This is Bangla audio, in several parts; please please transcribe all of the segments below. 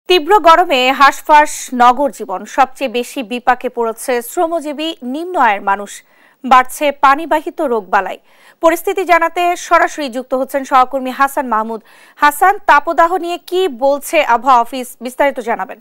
তীব্র গরমে হাঁসফাঁস নগর জীবন। সবচেয়ে বেশি বিপাকে পড়েছে শ্রমজীবী নিম্ন আয়ের মানুষ। বাড়ছে পানিবাহিত রোগবালাই। পরিস্থিতি জানাতে সরাসরি যুক্ত হচ্ছেন সহকর্মী হাসান মাহমুদ। হাসান, তাপদাহ নিয়ে কি বলছে আবহাওয়া অফিস, বিস্তারিত জানাবেন।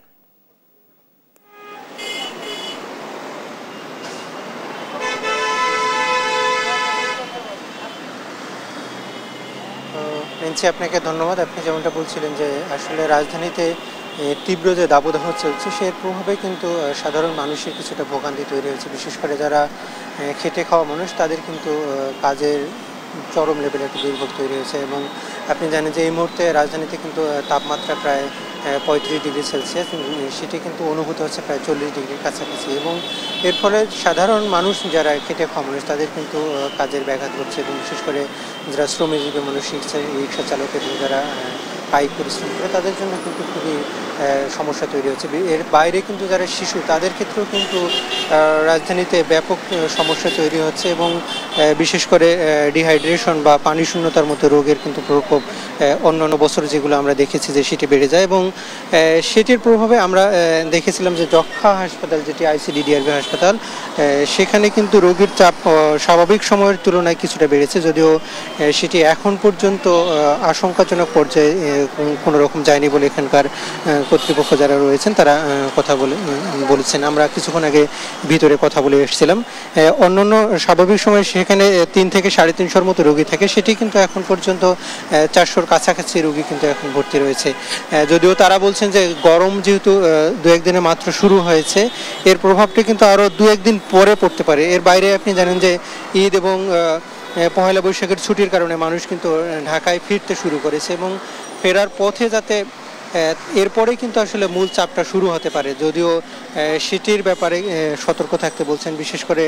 আপনাকে ধন্যবাদ। আপনি যেমনটা বলছিলেন যে আসলে রাজধানীতে তীব্র যে দাবদাহ চলছে সের প্রভাবে কিন্তু সাধারণ মানুষের কিছুটা ভোগান্তি তৈরি হয়েছে। বিশেষ করে যারা খেটে খাওয়া মানুষ তাদের কিন্তু কাজের চরম লেভেলে একটা দুর্ভোগ তৈরি হয়েছে। এবং আপনি জানেন যে এই মুহূর্তে রাজধানীতে কিন্তু তাপমাত্রা প্রায় 35 ডিগ্রি সেলসিয়াস, সেটি কিন্তু অনুভূত হচ্ছে প্রায় 40 ডিগ্রির কাছাকাছি। এবং এর ফলে সাধারণ মানুষ যারা খেটে খাওয়া মানুষ তাদের কিন্তু কাজের ব্যাঘাত ঘটছে। এবং বিশেষ করে যারা শ্রমজীবী মানুষ, রিক্সা চালক এবং যারা কায়িক পরিশ্রম করে তাদের জন্য কিন্তু খুবই সমস্যা তৈরি হচ্ছে। এর বাইরে কিন্তু যারা শিশু তাদের ক্ষেত্রেও কিন্তু রাজধানীতে ব্যাপক সমস্যা তৈরি হচ্ছে। এবং বিশেষ করে ডিহাইড্রেশন বা পানি শূন্যতার মতো রোগের কিন্তু প্রকোপ অন্যান্য বছর যেগুলো আমরা দেখেছি যে সেটি বেড়ে যায়। এবং সেটির প্রভাবে আমরা দেখেছিলাম যে যক্ষা হাসপাতাল, যেটি আইসিডিডিআরবি হাসপাতাল, সেখানে কিন্তু রোগীর চাপ স্বাভাবিক সময়ের তুলনায় কিছুটা বেড়েছে, যদিও সেটি এখন পর্যন্ত আশঙ্কাজনক পর্যায়ে কোনো রকম যায়নি বলে এখানকার কর্তৃপক্ষ যারা রয়েছেন তারা কথা বলেছেন। আমরা কিছুক্ষণ আগে ভিতরে কথা বলে এসেছিলাম। অন্যান্য স্বাভাবিক সময় সেখানে 3 থেকে 350 মতো রোগী থাকে, সেটি কিন্তু এখন পর্যন্ত 400-র কাছাকাছি রোগী কিন্তু এখন ভর্তি রয়েছে। যদিও তারা বলছেন যে গরম যেহেতু 2-1 দিনে মাত্র শুরু হয়েছে, এর প্রভাবটি কিন্তু আরও 2-1 দিন পরে পড়তে পারে। এর বাইরে আপনি জানেন যে ঈদ এবং পহেলা বৈশাখের ছুটির কারণে মানুষ কিন্তু ঢাকায় ফিরতে শুরু করেছে এবং ফেরার পথে যাতে এরপরে কিন্তু আসলে মূল চাপটা শুরু হতে পারে, যদিও সেটির ব্যাপারে সতর্ক থাকতে বলছেন। বিশেষ করে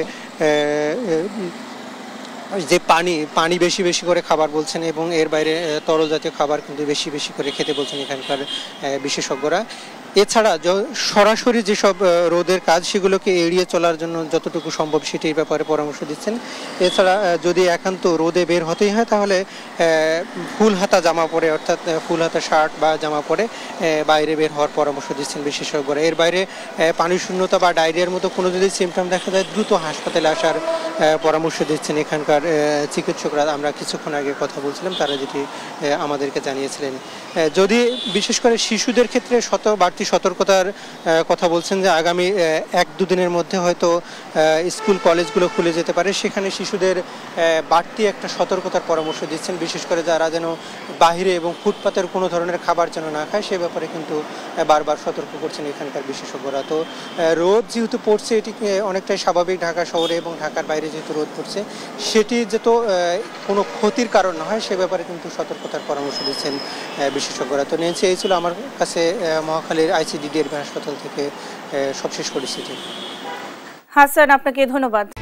যে পানি বেশি বেশি করে খাবার বলছেন এবং এর বাইরে তরল জাতীয় খাবার কিন্তু বেশি বেশি করে খেতে বলছেন এখানকার বিশেষজ্ঞরা। এছাড়া সরাসরি যেসব রোদের কাজ সেগুলোকে এড়িয়ে চলার জন্য যতটুকু সম্ভব সেটির ব্যাপারে পরামর্শ দিচ্ছেন। এছাড়া যদি একান্ত রোদে বের হতেই হয় তাহলে ফুল হাতা জামা পরে, অর্থাৎ ফুল হাতা শার্ট বা জামা পরে বাইরে বের হওয়ার পরামর্শ দিচ্ছেন বিশেষজ্ঞরা। এর বাইরে পানি শূন্যতা বা ডায়রিয়ার মতো কোনো যদি সিমটম দেখা যায় দ্রুত হাসপাতালে আসার পরামর্শ দিচ্ছেন এখানকার চিকিৎসকরা। আমরা কিছুক্ষণ আগে কথা বলছিলাম, তারা যেটি আমাদেরকে জানিয়েছিলেন। যদি বিশেষ করে শিশুদের ক্ষেত্রে বাড়তি সতর্কতার কথা বলছেন যে আগামী 1-2 দিনের মধ্যে হয়তো স্কুল কলেজগুলো খুলে যেতে পারে, সেখানে শিশুদের বাড়তি একটা সতর্কতার পরামর্শ দিচ্ছেন। বিশেষ করে যারা যেন বাহিরে এবং ফুটপাতের কোনো ধরনের খাবার যেন না খায় সে ব্যাপারে কিন্তু বারবার সতর্ক করছেন এখানকার বিশেষজ্ঞরা। তো রোদ যেহেতু পড়ছে এটি অনেকটাই স্বাভাবিক, ঢাকা শহরে এবং ঢাকার বাইরে যেহেতু রোদ পড়ছে সেটি যেত কোনো ক্ষতির কারণ না হয় সে ব্যাপারে কিন্তু সতর্কতার পরামর্শ দিচ্ছেন বিশেষজ্ঞরা। তো নিয়েছি, এই ছিল আমার কাছে মহাখালীর আইসিডিডিআরবি হাসপাতাল থেকে সবশেষ পরিস্থিতি। হাসান, আপনাকে ধন্যবাদ।